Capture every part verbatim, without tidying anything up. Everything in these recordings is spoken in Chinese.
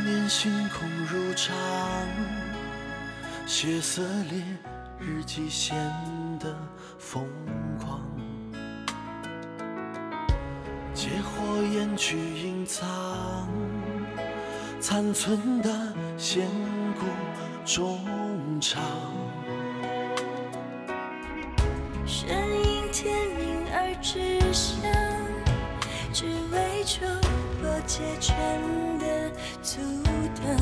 年星空如常，血色烈日记显得疯狂，借火焰去隐藏残存的仙骨衷肠。 身影天明而志向，只为冲破缱绻的阻挡。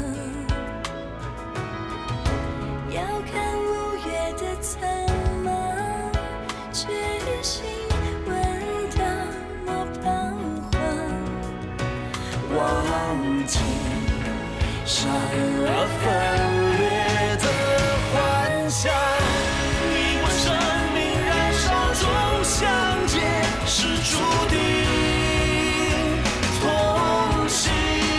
遥看五月的苍茫，痴心闻到莫彷徨。 忘记善恶分裂的幻想，你我生命燃烧中相见，是注定同行。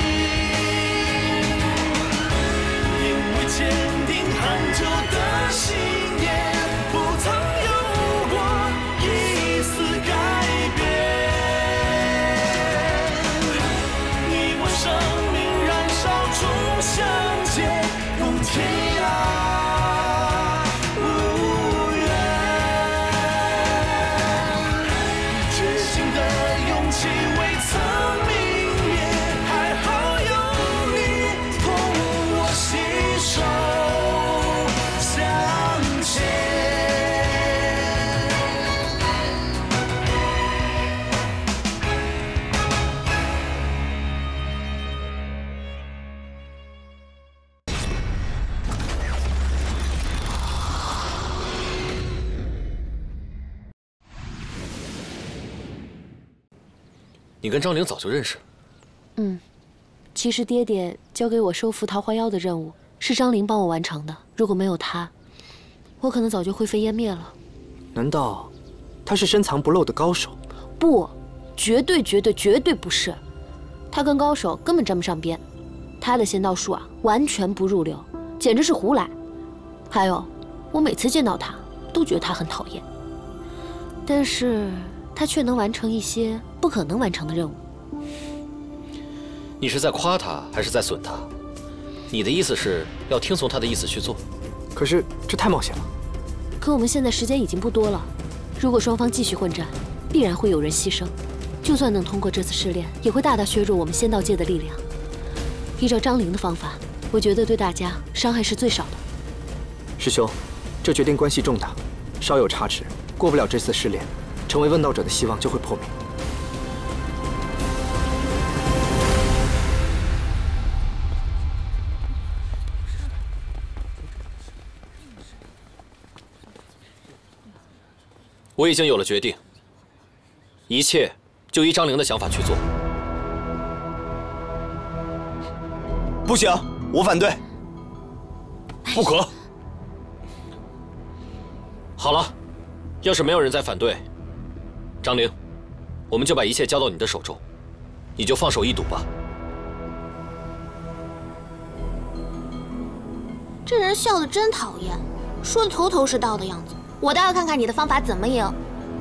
因为坚定很久的信念，不曾有过一丝改变。你我生命燃烧中相见，共天涯无缘。觉醒的勇气未曾泯灭，还好有你同我携手向前。 你跟张玲早就认识？ 嗯，其实爹爹交给我收服桃花妖的任务是张玲帮我完成的，如果没有她，我可能早就灰飞烟灭了。 难道他是深藏不露的高手？ 不，绝对绝对绝对不是，他跟高手根本沾不上边，他的仙道术啊完全不入流，简直是胡来。还有，我每次见到他都觉得他很讨厌，但是他却能完成一些不可能完成的任务。 你是在夸他还是在损他？你的意思是要听从他的意思去做？ 可是这太冒险了。 可我们现在时间已经不多了，如果双方继续混战，必然会有人牺牲。就算能通过这次试炼，也会大大削弱我们仙道界的力量。依照张玲的方法，我觉得对大家伤害是最少的。 师兄，这决定关系重大，稍有差池，过不了这次试炼，成为问道者的希望就会破灭。 我已经有了决定，一切就依张玲的想法去做。 不行，我反对。 不可。好了，要是没有人再反对，张玲，我们就把一切交到你的手中，你就放手一赌吧。 这人笑得真讨厌，说的头头是道的样子。我倒要看看你的方法怎么赢。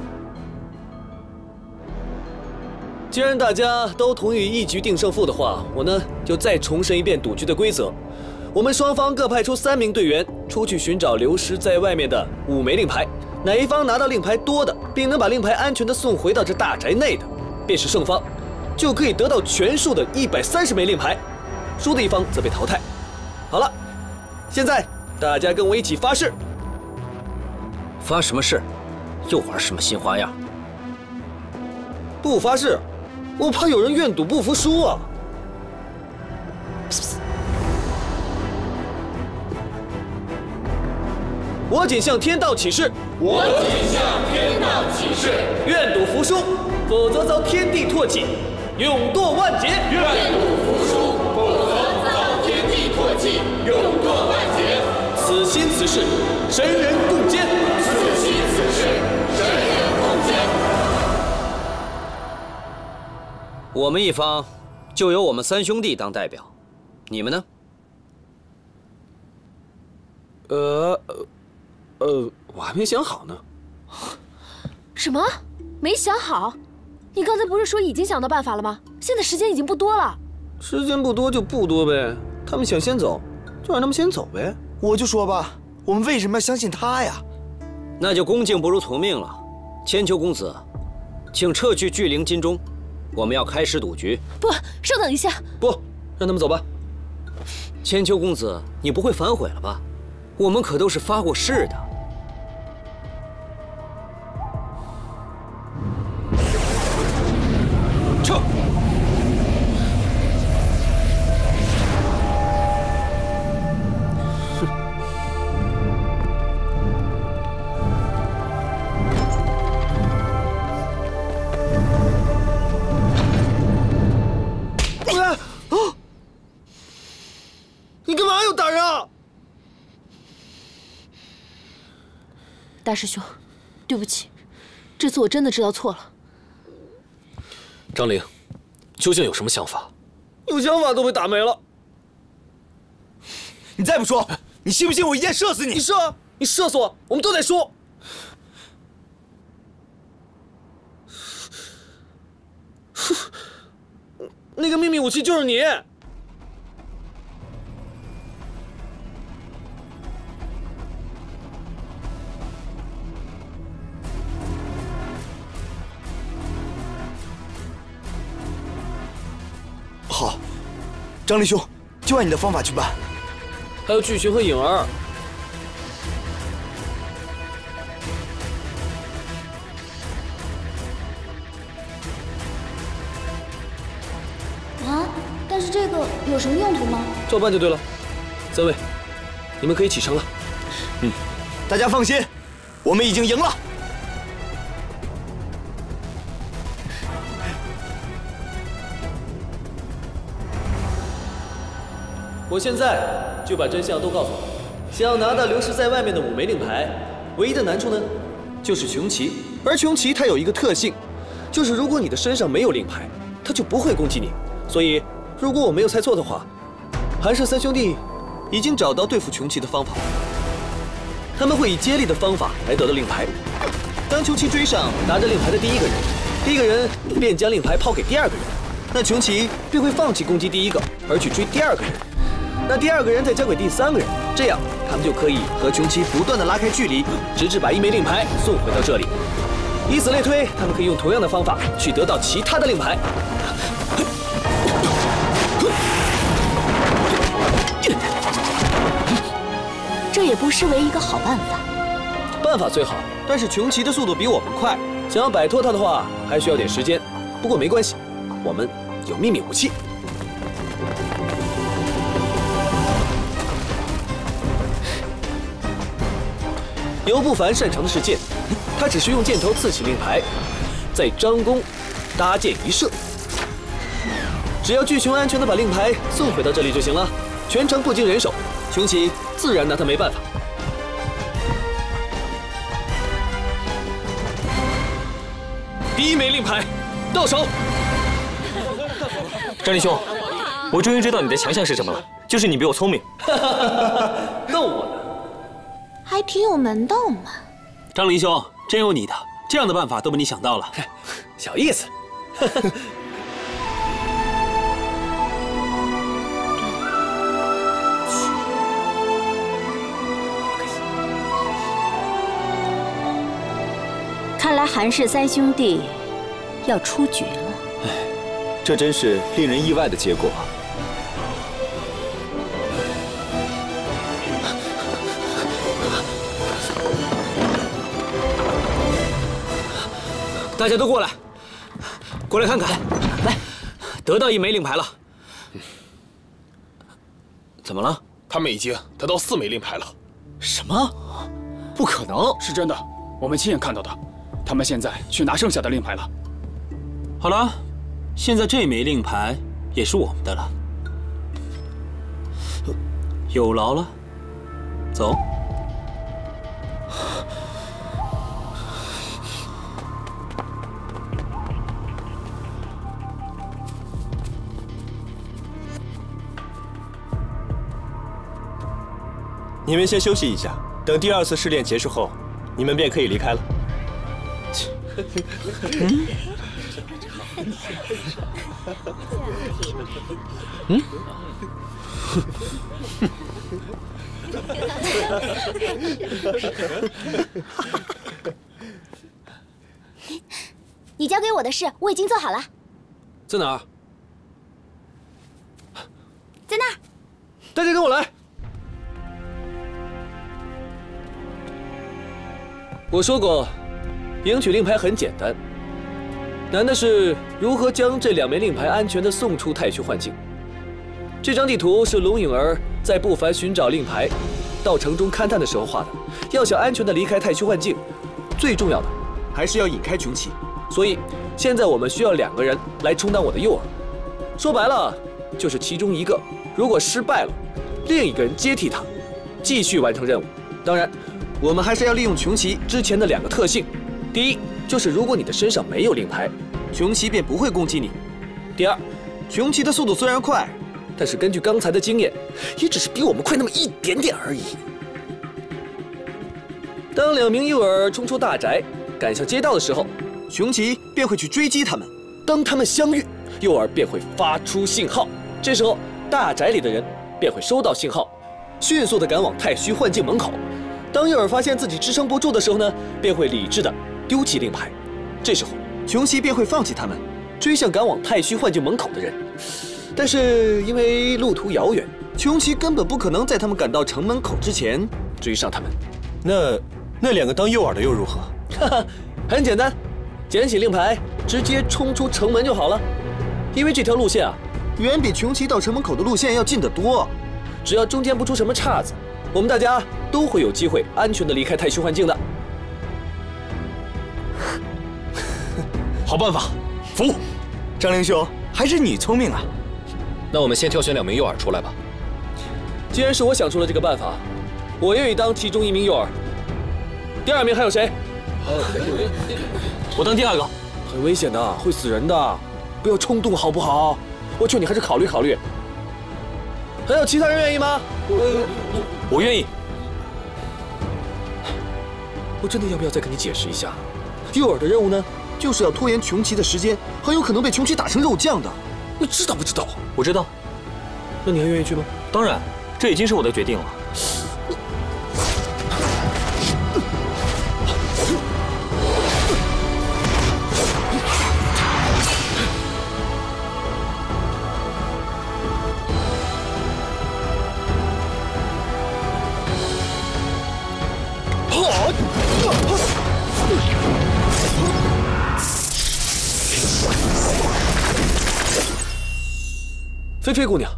既然大家都同意一局定胜负的话，我呢就再重申一遍赌局的规则。我们双方各派出三名队员出去寻找流失在外面的五枚令牌，哪一方拿到令牌多的，并能把令牌安全的送回到这大宅内的，便是胜方，就可以得到全数的一百三十枚令牌，输的一方则被淘汰。好了，现在大家跟我一起发誓。 发什么誓？又玩什么新花样？ 不发誓，我怕有人愿赌不服输啊！我谨向天道起誓， 我谨向天道起誓， 愿赌服输，否则遭天地唾弃，永堕万劫。 愿赌服输，否则遭天地唾弃，永堕万劫。 此心此事，神人共坚。 此心此事，神人共坚。 我们一方就由我们三兄弟当代表，你们呢？ 呃，呃，我还没想好呢。 什么？没想好？你刚才不是说已经想到办法了吗？现在时间已经不多了。 时间不多就不多呗，他们想先走，就让他们先走呗。 我就说吧，我们为什么要相信他呀？ 那就恭敬不如从命了。千秋公子，请撤去聚灵金钟，我们要开始赌局。 不，稍等一下。 不，让他们走吧。 千秋公子，你不会反悔了吧？我们可都是发过誓的。 撤！你干嘛要打人啊？ 大师兄，对不起，这次我真的知道错了。 张灵，究竟有什么想法？ 有想法都被打没了。 你再不说，你信不信我一箭射死你？ 你射啊！你射死我，我们都得输。那个秘密武器就是你。 好，张力兄，就按你的方法去办。 还有巨群和颖儿。 啊，但是这个有什么用途吗？ 照办就对了。三位，你们可以启程了。 嗯，大家放心，我们已经赢了。 我现在就把真相都告诉你。想要拿到流失在外面的五枚令牌，唯一的难处呢，就是穷奇。而穷奇它有一个特性，就是如果你的身上没有令牌，它就不会攻击你。所以，如果我没有猜错的话，韩氏三兄弟已经找到对付穷奇的方法。他们会以接力的方法来得到令牌。当穷奇追上拿着令牌的第一个人，第一个人便将令牌抛给第二个人，那穷奇便会放弃攻击第一个，而去追第二个人。那第二个人再交给第三个人，这样他们就可以和穷奇不断的拉开距离，直至把一枚令牌送回到这里。以此类推，他们可以用同样的方法去得到其他的令牌。 这也不失为一个好办法。 办法最好，但是穷奇的速度比我们快，想要摆脱他的话，还需要点时间。不过没关系，我们有秘密武器。尤不凡擅长的是剑，他只需用箭头刺起令牌，再张弓搭箭一射，只要巨熊安全的把令牌送回到这里就行了，全程不经人手，穷奇自然拿他没办法。第一枚令牌到手。 张力兄，我终于知道你的强项是什么了，就是你比我聪明。 逗我呢。 还挺有门道嘛。 张灵兄，真有你的，这样的办法都被你想到了。 小意思。 看来韩氏三兄弟要出局了。 哎，这真是令人意外的结果。 大家都过来，过来看看。来，得到一枚令牌了。怎么了？ 他们已经得到四枚令牌了。 什么？不可能！ 是真的，我们亲眼看到的。他们现在去拿剩下的令牌了。 好了，现在这枚令牌也是我们的了。有劳了，走。 你们先休息一下，等第二次试炼结束后，你们便可以离开了。嗯嗯。 你交给我的事我已经做好了。 在哪儿？ 在那儿。 大家跟我来。我说过，赢取令牌很简单，难的是如何将这两枚令牌安全地送出太虚幻境。这张地图是龙影儿在不凡寻找令牌到城中勘探的时候画的。要想安全地离开太虚幻境，最重要的还是要引开穷奇。所以现在我们需要两个人来充当我的诱饵。说白了，就是其中一个如果失败了，另一个人接替他，继续完成任务。当然，我们还是要利用穷奇之前的两个特性。第一，就是如果你的身上没有令牌，穷奇便不会攻击你。第二，穷奇的速度虽然快，但是根据刚才的经验，也只是比我们快那么一点点而已。当两名诱饵冲出大宅，赶向街道的时候，穷奇便会去追击他们。当他们相遇，诱饵便会发出信号，这时候大宅里的人便会收到信号，迅速地赶往太虚幻境门口。当诱饵发现自己支撑不住的时候呢，便会理智地丢弃令牌。这时候，穷奇便会放弃他们，追向赶往太虚幻境门口的人。但是因为路途遥远，穷奇根本不可能在他们赶到城门口之前追上他们。 那那两个当诱饵的又如何？ 哈哈，很简单，捡起令牌，直接冲出城门就好了。因为这条路线啊，远比穷奇到城门口的路线要近得多。只要中间不出什么岔子，我们大家都会有机会安全地离开太虚幻境的。 好办法，服。 张灵兄，还是你聪明啊。 那我们先挑选两名诱饵出来吧。 既然是我想出了这个办法，我愿意当其中一名诱饵。第二名还有谁？ 我当第二个。 很危险的，会死人的，不要冲动好不好？我劝你还是考虑考虑。还有其他人愿意吗？ 我我愿意。 我真的要不要再跟你解释一下？诱饵的任务呢，就是要拖延穷奇的时间，很有可能被穷奇打成肉酱的。你知道不知道？ 我知道。 那你还愿意去吗？ 当然，这已经是我的决定了。 菲菲姑娘，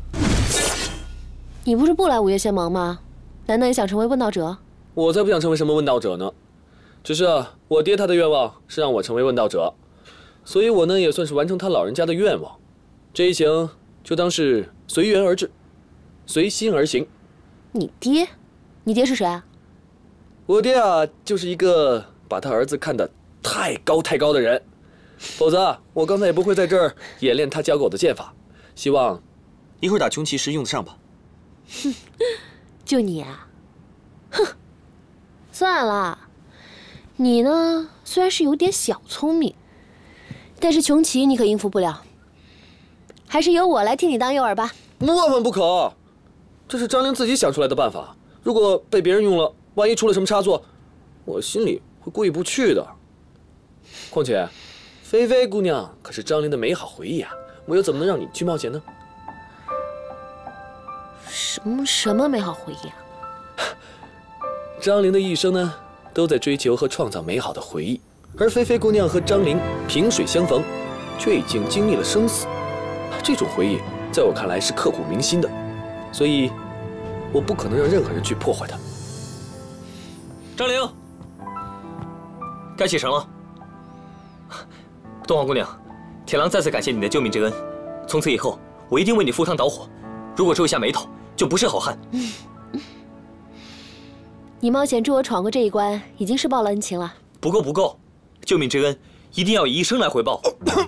你不是不来午夜仙盟吗？难道也想成为问道者？ 我才不想成为什么问道者呢。只是啊，我爹他的愿望是让我成为问道者，所以我呢也算是完成他老人家的愿望。这一行就当是随缘而至，随心而行。 你爹？你爹是谁啊？ 我爹啊，就是一个把他儿子看得太高太高的人，否则啊，我刚才也不会在这儿演练他教给我的剑法。希望一会儿打穷奇时用得上吧。 哼，就你啊？哼，算了，你呢虽然是有点小聪明，但是穷奇你可应付不了，还是由我来替你当诱饵吧。 万万不可，这是张玲自己想出来的办法，如果被别人用了，万一出了什么差错，我心里会过意不去的。况且，菲菲姑娘可是张玲的美好回忆啊。我又怎么能让你去冒险呢？ 什么什么美好回忆啊？ 张玲的一生呢，都在追求和创造美好的回忆，而菲菲姑娘和张玲萍水相逢，却已经经历了生死。这种回忆，在我看来是刻骨铭心的，所以，我不可能让任何人去破坏它。 张玲，该启程了。东皇姑娘。铁狼再次感谢你的救命之恩，从此以后我一定为你赴汤蹈火。如果皱下眉头，就不是好汉。 嗯嗯、你冒险助我闯过这一关，已经是报了恩情了。 不够不够，救命之恩一定要以一生来回报。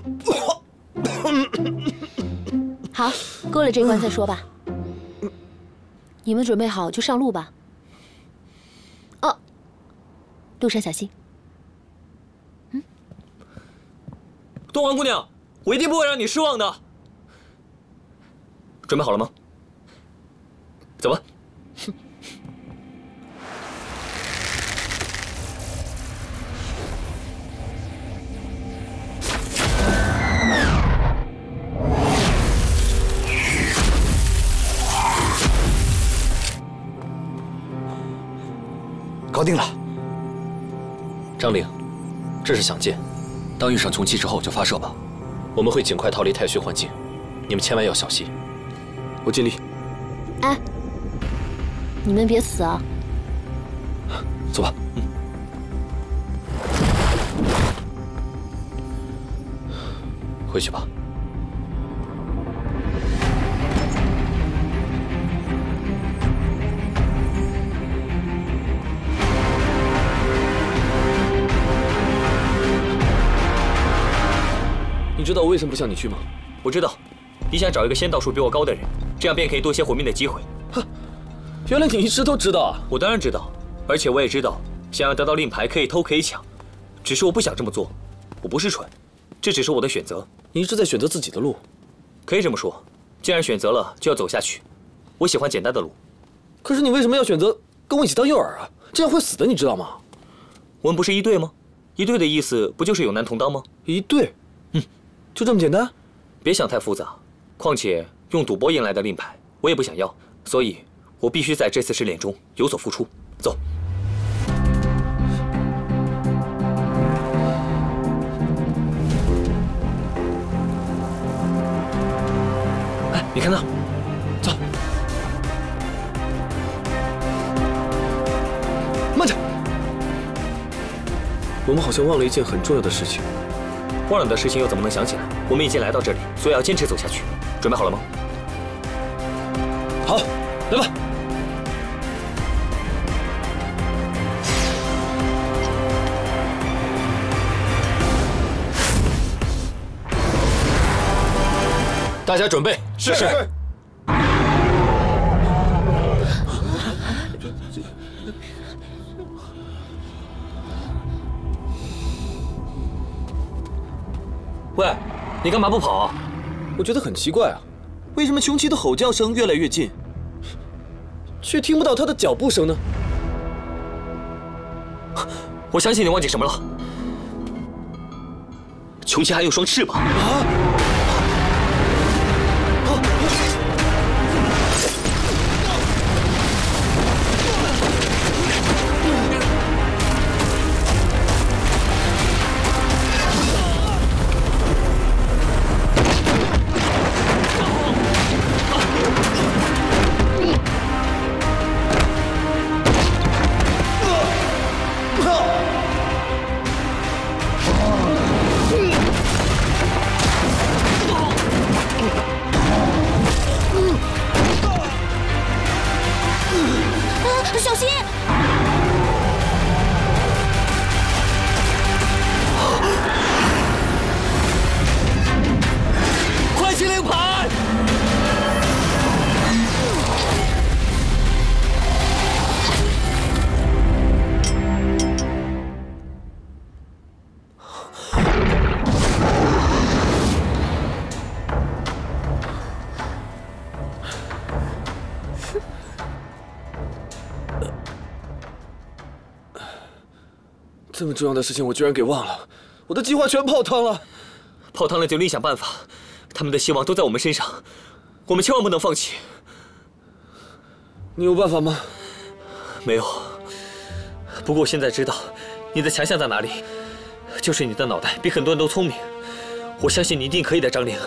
好，过了这关再说吧。你们准备好就上路吧。哦，路上小心。 东皇姑娘，我一定不会让你失望的。准备好了吗？走吧。 搞定了。 张灵，这是响箭，当遇上穷奇之后就发射吧。我们会尽快逃离太虚幻境，你们千万要小心。 我尽力。 哎，你们别死啊！ 走吧。嗯。回去吧。 你知道我为什么不想你去吗？ 我知道，你想找一个仙道术比我高的人，这样便可以多些活命的机会。 哼，原来你一直都知道啊！ 我当然知道，而且我也知道，想要得到令牌可以偷可以抢，只是我不想这么做。我不是蠢，这只是我的选择。 你一直在选择自己的路， 可以这么说。既然选择了，就要走下去。我喜欢简单的路。 可是你为什么要选择跟我一起当诱饵啊？这样会死的，你知道吗？ 我们不是一队吗？一队的意思不就是有难同当吗？ 一队。嗯，就这么简单？ 别想太复杂。况且用赌博赢来的令牌，我也不想要，所以我必须在这次试炼中有所付出。走。哎，你看那，走。 慢着，我们好像忘了一件很重要的事情。 忘了的事情又怎么能想起来？我们已经来到这里，所以要坚持走下去。准备好了吗？ 好，来吧。 大家准备。 是。是喂，你干嘛不跑啊？ 我觉得很奇怪啊，为什么穷奇的吼叫声越来越近，却听不到他的脚步声呢？ 我相信你忘记什么了。穷奇还有双翅膀啊！ 小心！ 快去令牌！ 这么重要的事情，我居然给忘了，我的计划全泡汤了。 泡汤了就另想办法，他们的希望都在我们身上，我们千万不能放弃。 你有办法吗？ 没有。不过我现在知道你的强项在哪里，就是你的脑袋比很多人都聪明。我相信你一定可以的，张灵。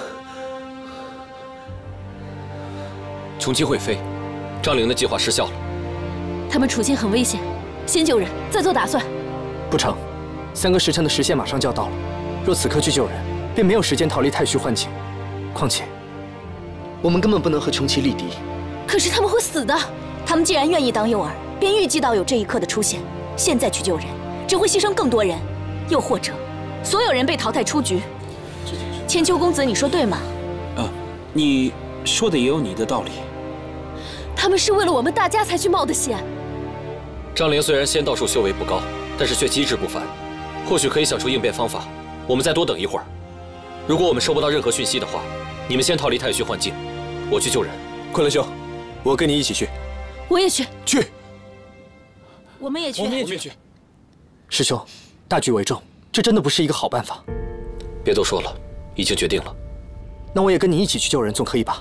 穷奇会飞，张灵的计划失效了。 他们处境很危险，先救人，再做打算。 不成，三个时辰的时限马上就要到了，若此刻去救人，便没有时间逃离太虚幻境。况且，我们根本不能和穷奇力敌。 可是他们会死的。他们既然愿意当诱饵，便预计到有这一刻的出现。现在去救人，只会牺牲更多人，又或者，所有人被淘汰出局。千秋公子，你说对吗？ 啊，你说的也有你的道理。 他们是为了我们大家才去冒的险。 张灵虽然仙道术修为不高，但是却机智不凡，或许可以想出应变方法。我们再多等一会儿。 如果我们收不到任何讯息的话，你们先逃离太虚幻境，我去救人。 昆仑兄，我跟你一起去。 我也去。 去。 我们也去。 我们也去。 师兄，大局为重，这真的不是一个好办法。 别多说了，已经决定了。 那我也跟你一起去救人，总可以吧？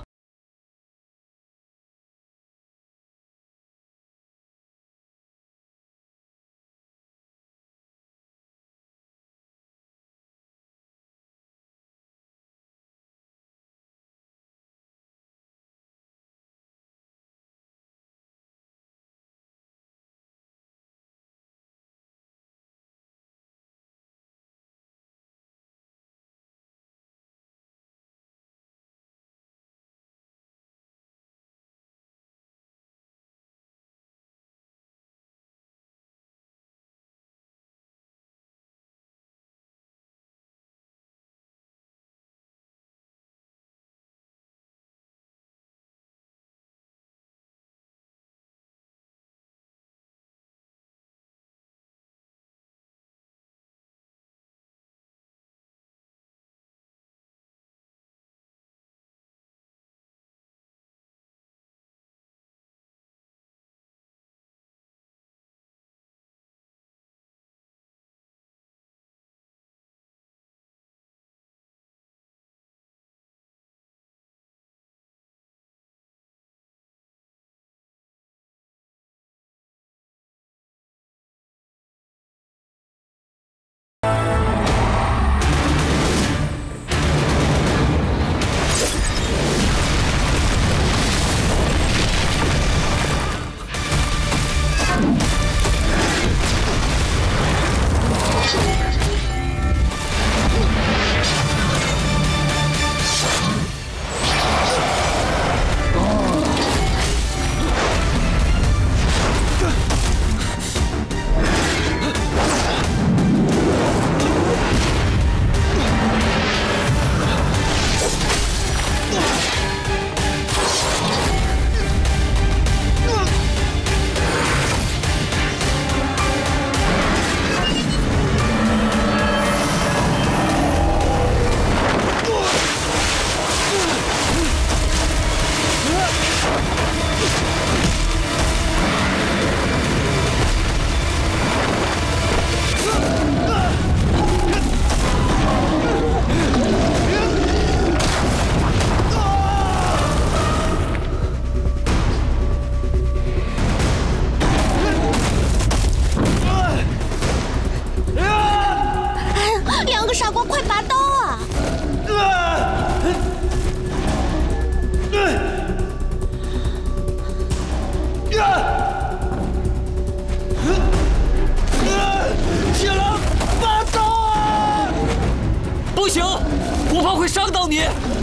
不行，我怕会伤到你。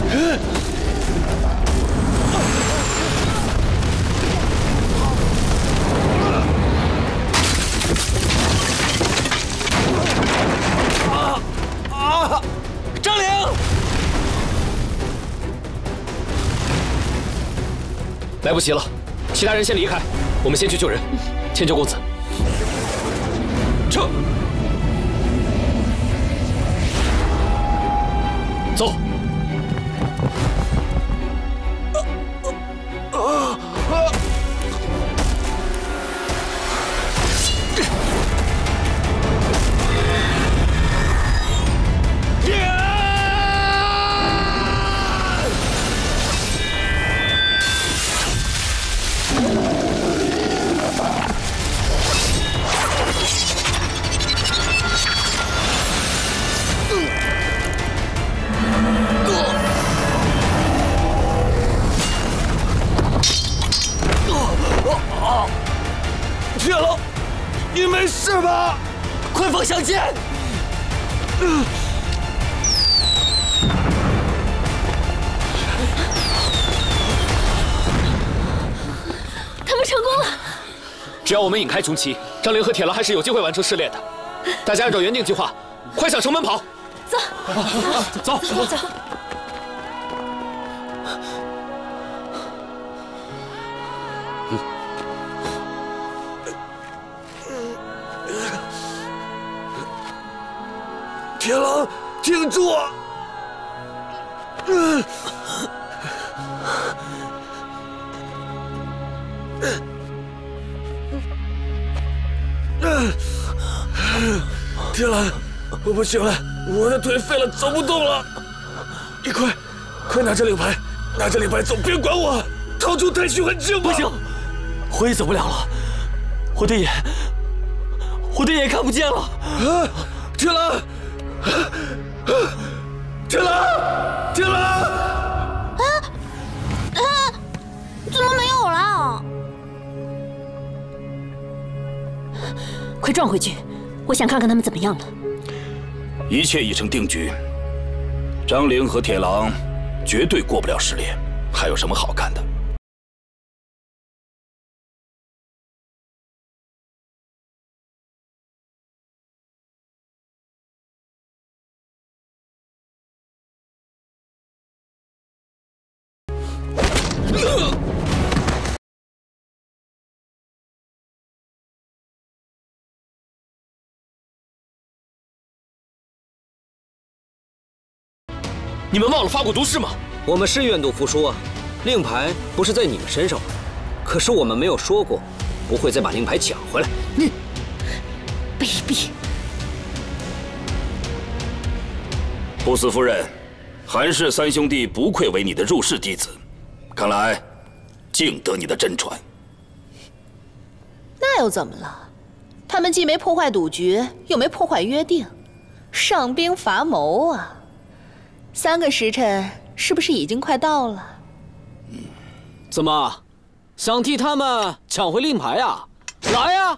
啊啊！张灵， 来不及了，其他人先离开，我们先去救人。千秋公子，撤。 走。啊啊！ 铁龙，你没事吧？ 快放相见！ 他们成功了！ 只要我们引开穷奇，张灵和铁狼还是有机会完成试炼的。大家按照原定计划，快向城门跑！ 走， 走，走，走。 铁狼，挺住！ 铁兰，我不行了，我的腿废了，走不动了。你快，快拿着令牌，拿着令牌走，别管我，逃出太虚幻境吧。 不行，我也走不了了，我的眼，我的眼看不见了。 啊，铁兰，铁兰，铁兰！ 啊啊！怎么没有了？ 快撞回去！我想看看他们怎么样了。 一切已成定局，张灵和铁狼绝对过不了试炼，还有什么好看的？ 你们忘了发过毒誓吗？ 我们是愿赌服输啊，令牌不是在你们身上吗？可是我们没有说过不会再把令牌抢回来。 你卑鄙！ 不死夫人，韩氏三兄弟不愧为你的入室弟子，看来敬得你的真传。 那又怎么了？他们既没破坏赌局，又没破坏约定，上兵伐谋啊！三个时辰是不是已经快到了？ 嗯，怎么想替他们抢回令牌啊？来呀！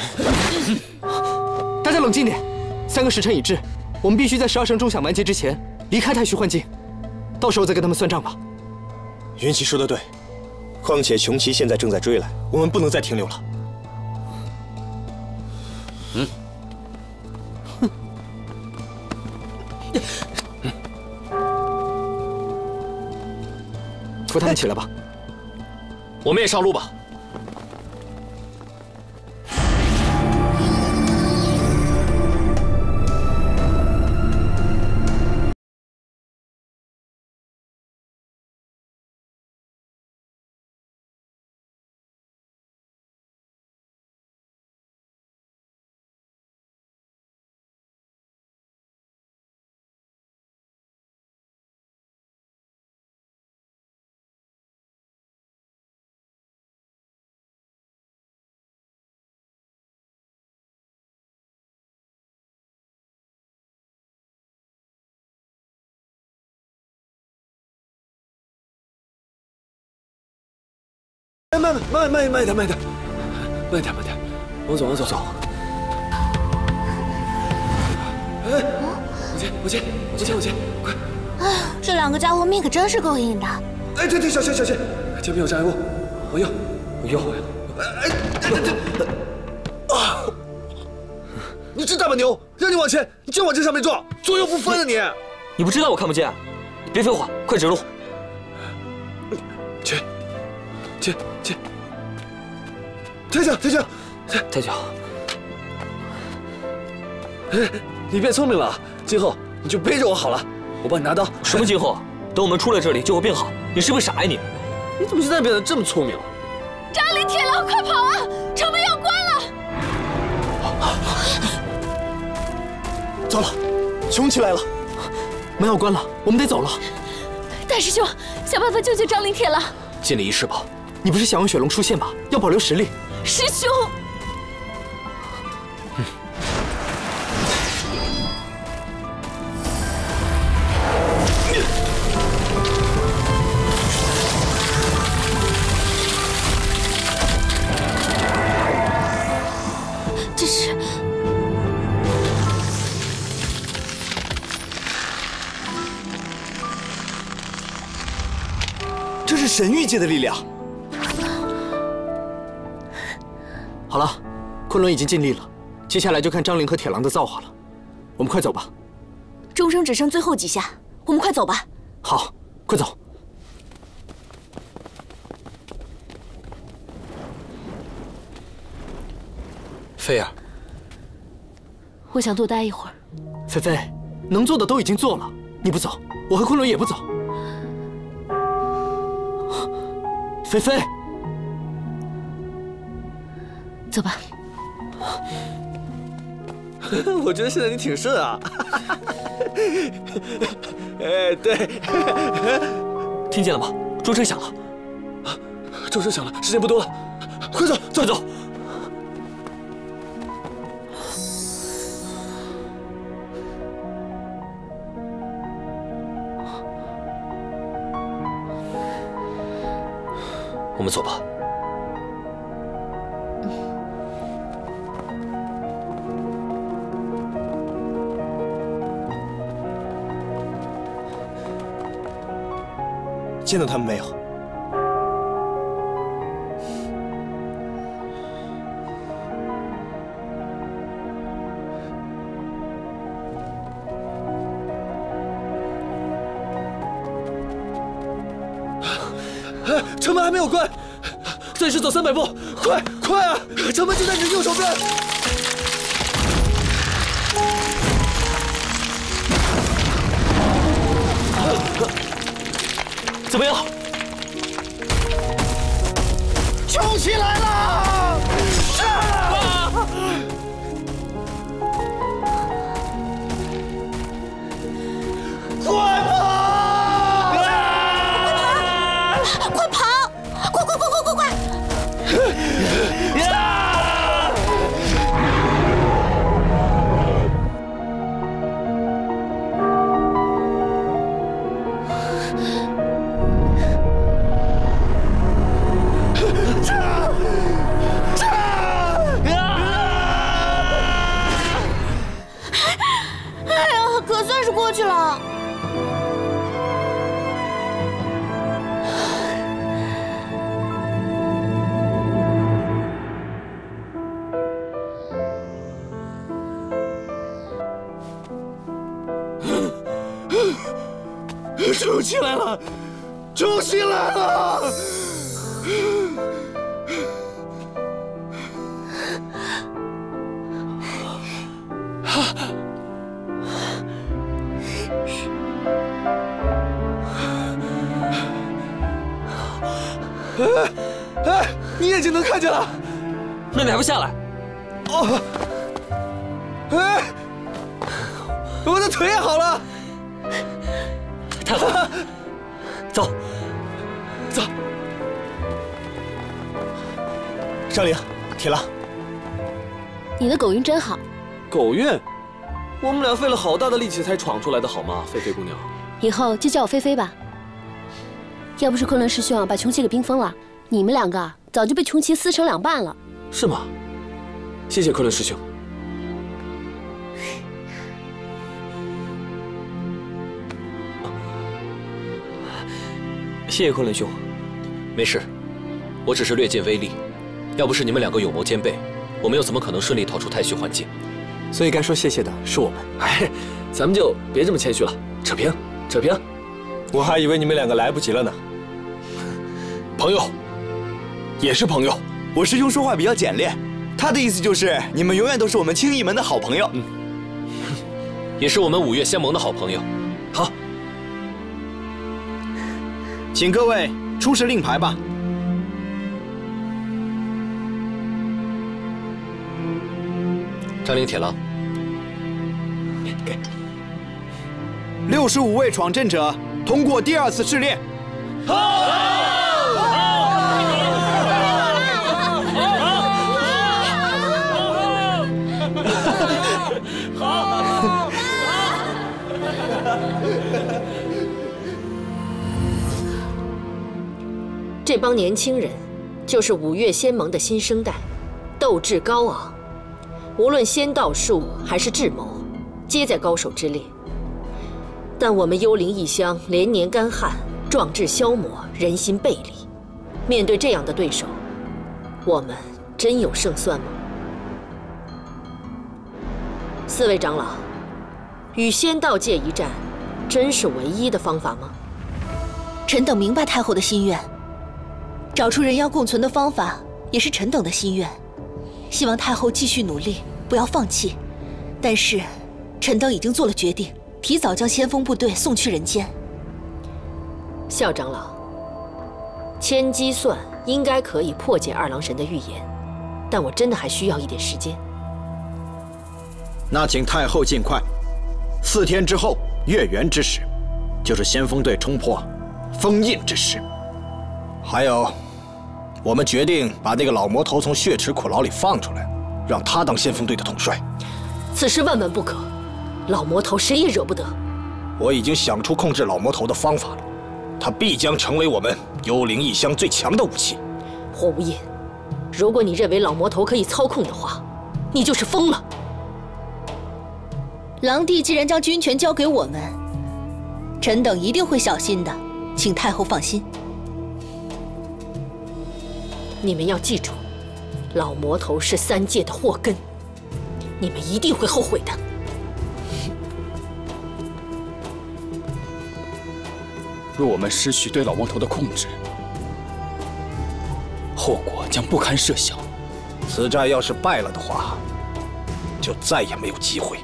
大家冷静点，三个时辰已至，我们必须在十二声钟响完结之前离开太虚幻境，到时候再跟他们算账吧。 云奇说的对，况且穷奇现在正在追来，我们不能再停留了。 嗯。 扶他们起来吧， 我们也上路吧。 慢慢慢慢点慢点慢点慢点，往左往左走。哎，我接我接我接我接，快！ 哎，这两个家伙命可真是够硬的。 哎，对对，小心小心，前面有障碍物，往右，往右。哎哎哎！啊！你这大把牛，让你往前，你就往这上面撞，左右不分啊你！ 你不知道我看不见？你别废话，快指路。 去。去去，抬脚抬脚， 抬脚。 哎，你变聪明了，今后你就背着我好了，我帮你拿刀。 什么今后？等我们出了这里就会变好。你是不是傻呀你？ 你怎么现在变得这么聪明了？ 张灵、铁狼，快跑啊！城门要关了。 糟了，穷奇来了，门要关了，我们得走了。 大师兄，想办法救救张灵、铁狼。 尽力一试吧。 你不是想让雪龙出现吗？要保留实力。 师兄， 嗯、 这是这是神域界的力量。 好了，昆仑已经尽力了，接下来就看张灵和铁狼的造化了。我们快走吧。 钟声只剩最后几下，我们快走吧。 好，快走。 菲儿， 我想多待一会儿。 菲菲，能做的都已经做了，你不走，我和昆仑也不走。 菲菲， 走吧。 我觉得现在你挺顺啊。哎，对。 听见了吗？钟声响了。 钟声响了，时间不多了，快走，走走。 我们走吧。 见到他们没有？ 城门还没有关，再是走三百步，快快啊！城门就在你的右手边。 怎么样？ 冲起来了！啊！快跑！ 快跑！快快快快快快！哎呀，可算是过去了。 冲起来了，冲起来了！ 哎哎，你眼睛能看见了？ 那你还不下来？ 哦，哎，我的腿也好了。 太好了，走， 走。 上林，铁狼， 你的狗运真好。 狗运？我们俩费了好大的力气才闯出来的，好吗，菲菲姑娘？ 以后就叫我菲菲吧。要不是昆仑师兄把穷奇给冰封了，你们两个早就被穷奇撕成两半了。 是吗？谢谢昆仑师兄。 谢谢昆仑兄，没事，我只是略尽威力。要不是你们两个勇谋兼备，我们又怎么可能顺利逃出太虚幻境？ 所以该说谢谢的是我们。 哎，咱们就别这么谦虚了，扯平，扯平。 我还以为你们两个来不及了呢。 朋友，也是朋友。 我师兄说话比较简练，他的意思就是你们永远都是我们青翼门的好朋友。 嗯，也是我们五岳仙盟的好朋友。好。 请各位出示令牌吧。 张灵、铁狼， 给。六十五位闯阵者通过第二次试炼。好。 这帮年轻人，就是五岳仙盟的新生代，斗志高昂，无论仙道术还是智谋，皆在高手之列。但我们幽灵异乡连年干旱，壮志消磨，人心背离。面对这样的对手，我们真有胜算吗？四位长老，与仙道界一战，真是唯一的方法吗？ 臣等明白太后的心愿。 找出人妖共存的方法，也是臣等的心愿。希望太后继续努力，不要放弃。但是，臣等已经做了决定，提早将先锋部队送去人间。 萧长老， 千机算应该可以破解二郎神的预言，但我真的还需要一点时间。 那请太后尽快。四天之后，月圆之时，就是先锋队冲破封印之时。 还有，我们决定把那个老魔头从血池苦牢里放出来，让他当先锋队的统帅。 此事万万不可，老魔头谁也惹不得。 我已经想出控制老魔头的方法了，他必将成为我们幽灵异乡最强的武器。 火无印，如果你认为老魔头可以操控的话，你就是疯了。 狼帝既然将军权交给我们，臣等一定会小心的，请太后放心。 你们要记住，老魔头是三界的祸根，你们一定会后悔的。 若我们失去对老魔头的控制，后果将不堪设想。 此战要是败了的话，就再也没有机会。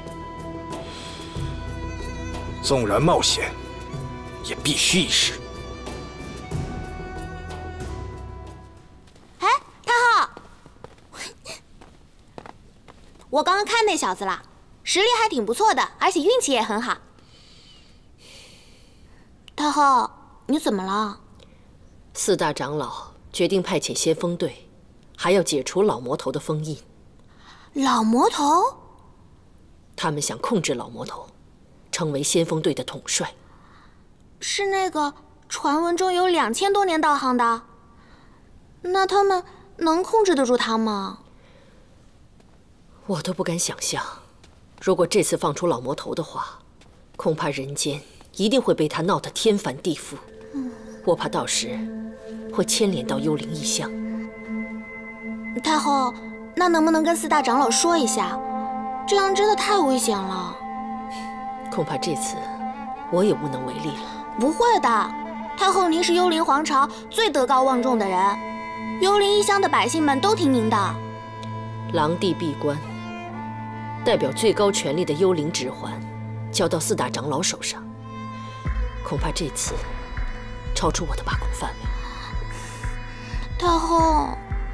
纵然冒险，也必须一试。 哎，太后，我刚刚看那小子了，实力还挺不错的，而且运气也很好。太后，你怎么了？ 四大长老决定派遣先锋队，还要解除老魔头的封印。 老魔头？ 他们想控制老魔头，成为先锋队的统帅。 是那个传闻中有两千多年道行的？那他们能控制得住他吗？ 我都不敢想象，如果这次放出老魔头的话，恐怕人间一定会被他闹得天翻地覆。嗯，我怕到时会牵连到幽灵异乡。 太后，那能不能跟四大长老说一下？这样真的太危险了。 恐怕这次我也无能为力了。 不会的，太后您是幽灵皇朝最德高望重的人，幽灵异乡的百姓们都听您的。 狼帝闭关，代表最高权力的幽灵指环交到四大长老手上，恐怕这次超出我的把控范围。 太后，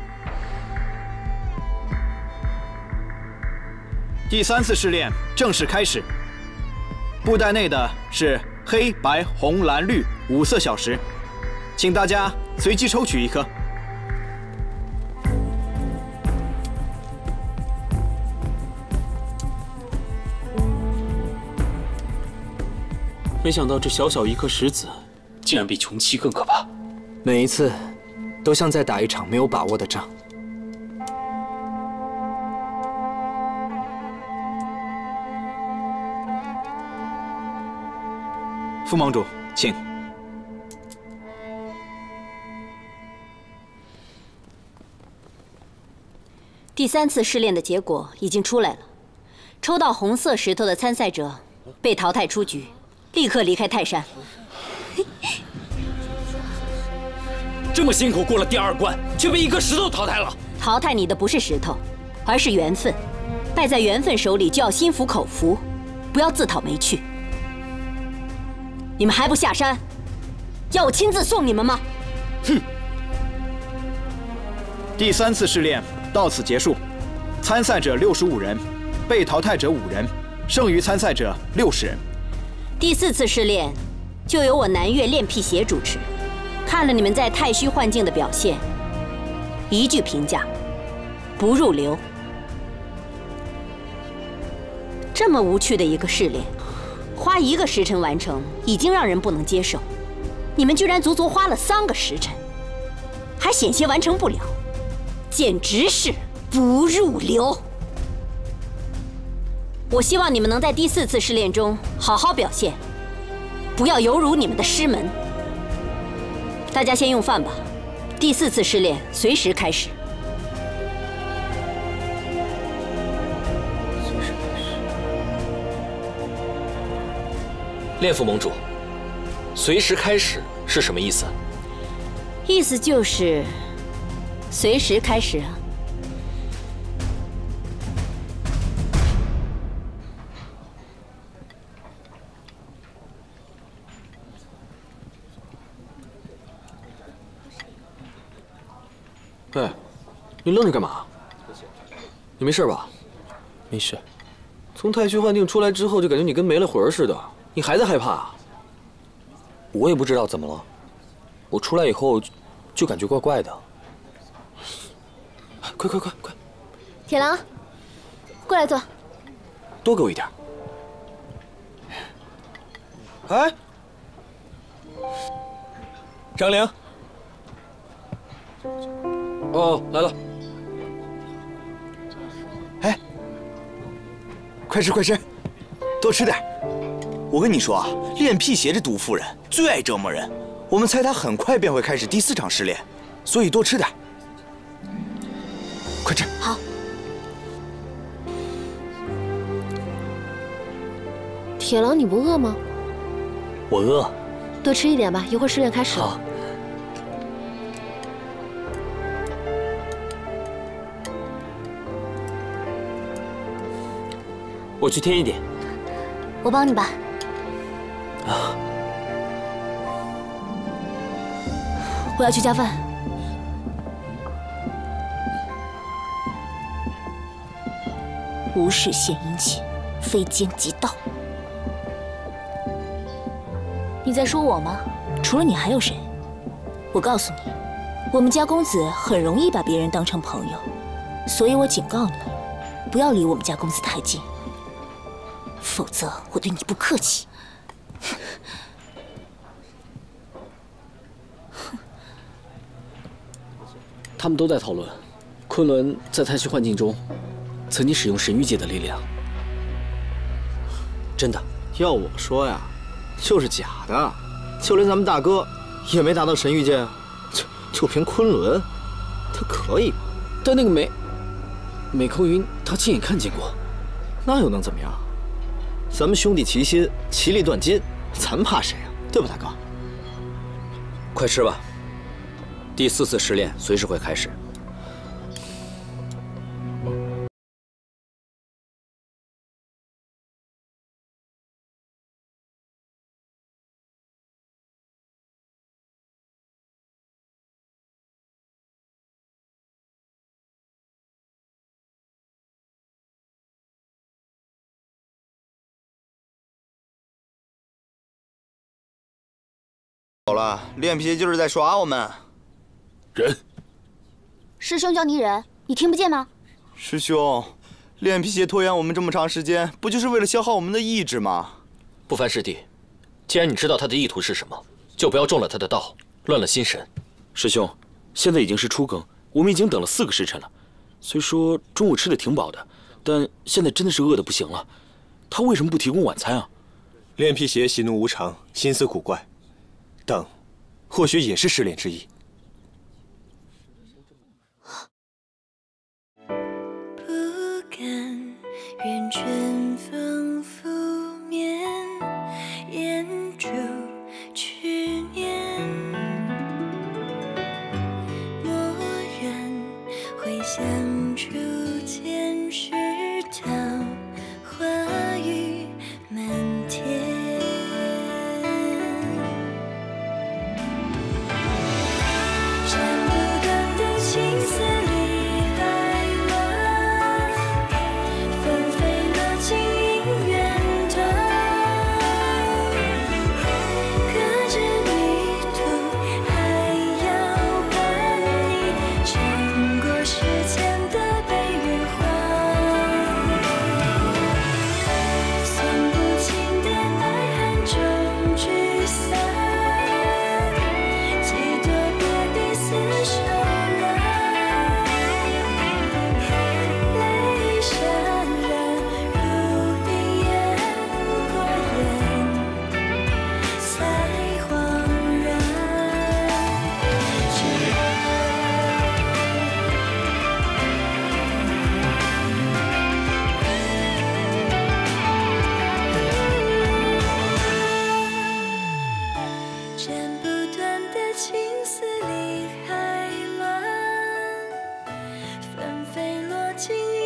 第三次试炼正式开始。布袋内的是黑白红蓝绿五色小石，请大家随机抽取一颗。 没想到这小小一颗石子，竟然比穷奇更可怕。 每一次，都像在打一场没有把握的仗。 副盟主，请。 第三次试炼的结果已经出来了，抽到红色石头的参赛者被淘汰出局，立刻离开泰山。 这么辛苦过了第二关，却被一颗石头淘汰了。 淘汰你的不是石头，而是缘分。败在缘分手里，就要心服口服，不要自讨没趣。你们还不下山？要我亲自送你们吗？ 哼！第三次试炼到此结束，参赛者六十五人，被淘汰者五人，剩余参赛者六十人。 第四次试炼就由我南岳炼辟邪主持。看了你们在太虚幻境的表现，一句评价：不入流。这么无趣的一个试炼，花一个时辰完成，已经让人不能接受。你们居然足足花了三个时辰，还险些完成不了，简直是不入流。我希望你们能在第四次试炼中好好表现，不要犹如你们的师门。大家先用饭吧，第四次试炼随时开始。 炼副盟主，随时开始是什么意思？ 意思就是随时开始啊。 喂，你愣着干嘛？你没事吧？ 没事。 从太虚幻境出来之后，就感觉你跟没了魂似的，你还在害怕啊？ 我也不知道怎么了，我出来以后就感觉怪怪的。 快快快快！ 铁狼，过来坐。 多给我一点。哎，张玲。哦，来了。 哎，快吃快吃，多吃点。我跟你说啊，练辟邪这毒妇人最爱折磨人，我们猜她很快便会开始第四场试炼，所以多吃点。快吃。 好。铁狼，你不饿吗？ 我饿。 多吃一点吧，一会儿试炼开始了。 好。我去添一点。 我帮你吧。 啊！ 我要去加饭。无事献殷勤，非奸即盗。你在说我吗？除了你还有谁？我告诉你，我们家公子很容易把别人当成朋友，所以我警告你，不要离我们家公子太近。否则我对你不客气。 他们都在讨论，昆仑在太虚幻境中曾经使用神域界的力量。 真的？要我说呀，就是假的。就连咱们大哥也没达到神域界，就就凭昆仑，他可以吗？ 但那个美美空云，他亲眼看见过， 那又能怎么样？咱们兄弟齐心，其利断金，咱怕谁啊？对不，大哥？ 快吃吧，第四次试炼随时会开始。 好了，练皮就是在耍我们。 忍！ 师兄叫你忍，你听不见吗？ 师兄，练皮鞋拖延我们这么长时间，不就是为了消耗我们的意志吗？ 不凡师弟，既然你知道他的意图是什么，就不要中了他的道，乱了心神。 师兄，现在已经是初更，我们已经等了四个时辰了。虽说中午吃的挺饱的，但现在真的是饿得不行了。他为什么不提供晚餐啊？ 练皮鞋喜怒无常，心思古怪。等，或许也是试炼之一。 不敢愿春风拂面，烟烛去年。蓦然回想初见时，桃花雨满天。情。